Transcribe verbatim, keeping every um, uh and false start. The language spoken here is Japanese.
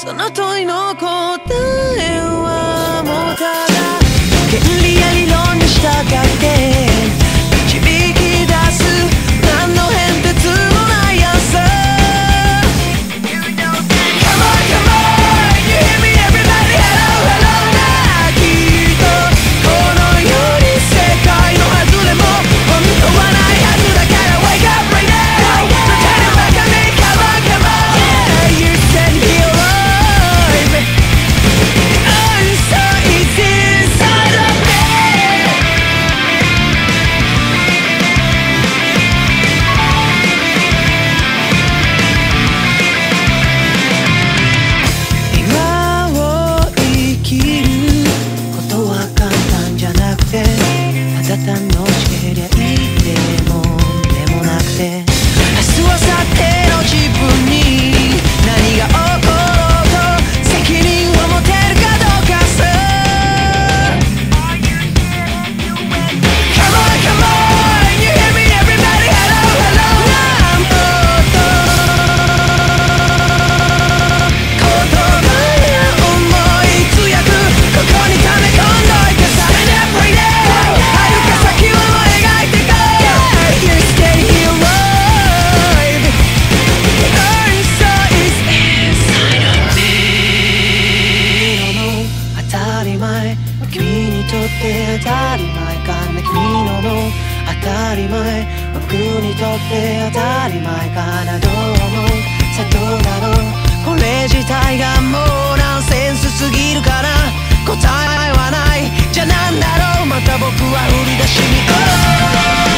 その問いの答えはもうただ原理や理論に従って導き出す何の変哲もないアンサー Come on, come on, you hear me everybody, hello, hello なきっとこの世に世界の外れも本当はないはずだから Wake up right now, pretend back at me, come on, come on, yeah, you said heal alive, I'm so easy inside of me.今を生きることは簡単じゃなくてただ楽しけりゃいいでもでもなくて明日はさての自分に何が起ころうと責任を持てるかどうかさ Come on, come on, you hear me everybody, hello, hello なんと言葉や思い強くここに溜め込んどいてさ Stand up right now 遥か先を描いてこう You stay here alive I'm so easy inside of me 君の当たり前君にとって当たり前かな君のの当たり前僕にとって当たり前かなどう思うさあどうだろうこれ自体がもうナンセンスすぎるかな答えはないじゃあなんだろうまた僕は売り出しに Oh